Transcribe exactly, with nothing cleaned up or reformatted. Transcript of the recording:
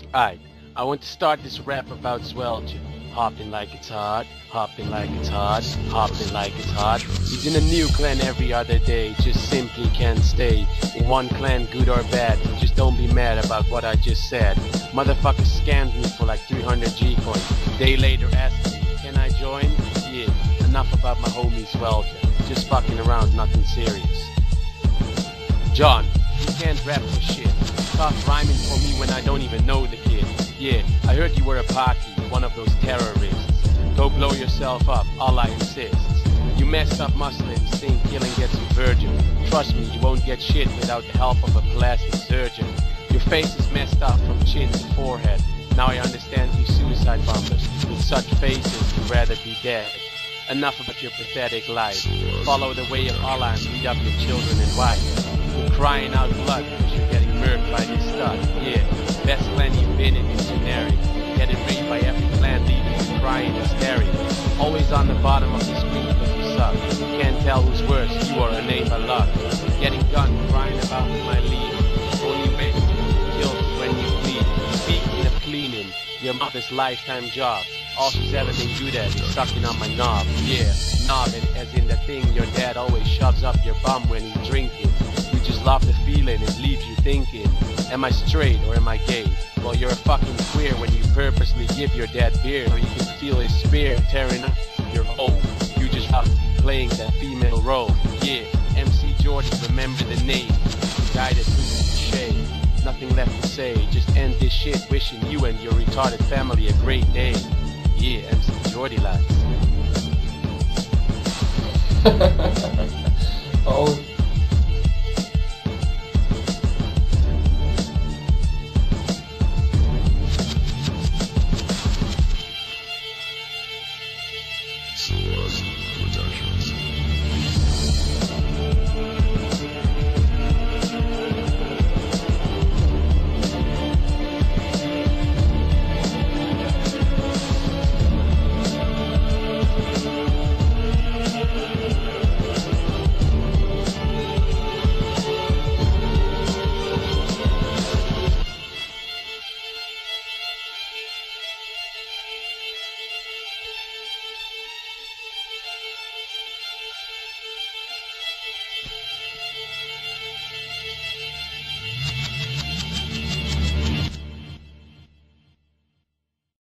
Alright, I want to start this rap about Sweltje. Hopping like it's hot, hopping like it's hot, hopping like it's hot. He's in a new clan every other day, just simply can't stay in one clan, good or bad. Just don't be mad about what I just said. Motherfucker scammed me for like three hundred G coins. Day later asked me, can I join? Yeah, enough about my homie Sweltje. Just fucking around, nothing serious. John, you can't rap for shit. Stop rhyming for me when I don't even know the kid. Yeah, I heard you were a Paki, one of those terrorists. Go blow yourself up, Allah insists. You messed up Muslims, think killing gets you virgin. Trust me, you won't get shit without the help of a plastic surgeon. Your face is messed up from chin to forehead. Now I understand you suicide bombers. With such faces, you'd rather be dead. Enough about your pathetic life. Follow the way of Allah and beat up your children and wife. You're crying out blood because you're getting murked by this stud. Yeah, best clan you've been in is generic. Getting raped by every clan, leaving you crying hysteric. Always on the bottom of the screen because you suck. You can't tell who's worse, you or a neighbor luck. Getting gunned, crying about my lead. Only way to be killed is when you bleed. Speaking of cleaning, your mother's lifetime job. All she's ever been good at is sucking on my knob. Yeah, knobbing as in the thing your dad always shoves up your bum when he's drinking. You just love the feeling, it leaves you thinking, am I straight or am I gay? Well, you're a fucking queer when you purposely give your dad beer so you can feel his spear tearing up your hole. You just love playing that female role. Yeah, M C Jordy, remember the name. The guy that took the shade. Nothing left to say, just end this shit wishing you and your retarded family a great day. Yeah, M C Jordy lads. Oh.